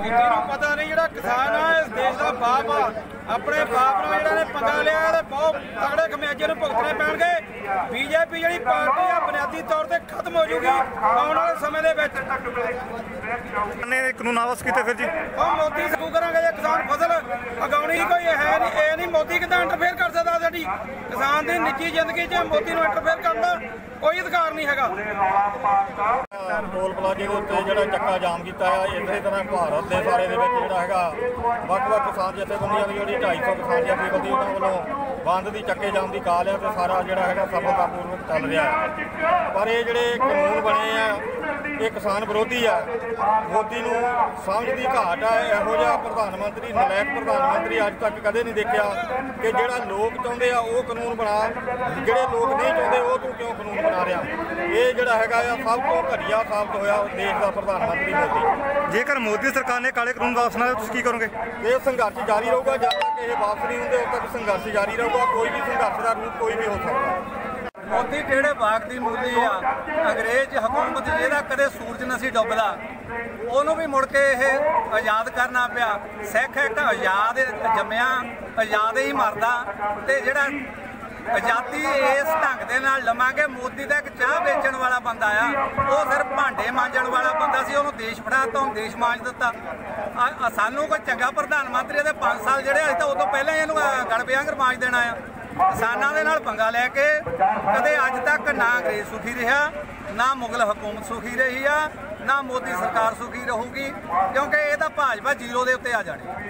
मोदी नूं पता नहीं जिहड़ा किसान आ इस देश का बाप आ अपने बाप नाल जिहड़ा ने पंगा लिया ते बहुत तगड़े खमियाजे नूं भुगतने पैणगे। बीजेपी जिहड़ी पार्टी आ बुनियादी तौर ते खत्म हो जूगी आउण वाले समय दे विच। कानून वापस कीते फिर जी हम मोदी लागू करांगे जे किसान फसल उगाउणी कोई है नहीं ये नहीं मोदी किदां इंटरफेयर कर सकदा साडी किसान दी निजी जिंदगी च मोदी नूं इंटरफेयर करन दा कोई अधिकार नहीं हैगा। टोल प्लाजे के उत्ते जिहड़ा चक्का जाम कीता है इसे तरह भारत के सारे दे विच जिहड़ा हैगा ਵੱਖ-ਵੱਖ किसान जथेबंदियां दी जिहड़ी 250 किसान जथेबंदी उन्हां ਵੱਲੋਂ बंद की चक्के जाम की काल है तो सारा जिहड़ा हैगा सफलतापूर्वक चल रहा है। पर ये जिहड़े कानून बने आ ये किसान विरोधी है। मोदी नूं समझ की घाट है। इहो जिहा प्रधानमंत्री नलायक प्रधानमंत्री अज तक कदे नहीं देखा कि जिहड़ा लोग चाहुंदे आ वो कानून बना जिहड़े लोग नहीं चाहुंदे वो तूं क्यों कानून बना रहा। ये जिहड़ा हैगा सब तो घटिया साबित होया देश का प्रधानमंत्री मोदी। जेकर मोदी सरकार ने काले कानून वापस ना तुसीं की करोगे? ये संघर्ष जारी रहूगा जब तक ये वापस नहीं होंगे उद तक संघर्ष जारी रहूगा। कोई भी संघर्ष का रूप कोई भी हो सकता। मोदी किहड़े बाग की मूली आ अंग्रेज हुकूमत जिहदा कदे सूरज नहीं डुबदा ਉਹਨੂੰ भी मुड़ के यह आज़ाद करना पिया। सिख एक आज़ाद जम्मिया आज़ाद ही मरदा ते जिहड़ा आज़ादी इस ढंग दे नाल लवांगे। मोदी का एक चाह बेचण वाला बंदा आ वो सिर्फ भांडे मांजण वाला बंदा सी उहनूं देश फड़ाता हुण देश मांज दिता। सानूं कोई चंगा प्रधानमंत्री इहदे 5 साल जिहड़े अजे तो उदों पहलां ही इहनूं गड़बियांगर मांज देना आ। किसानां दे नाल पंगा लैके कदे अज तक ना अंग्रेज सुखी रहा ना मुगल हुकूमत सुखी रही आ ना मोदी सरकार सुखी रहूगी क्योंकि ये भाजपा जीरो के उत्ते आ जानी।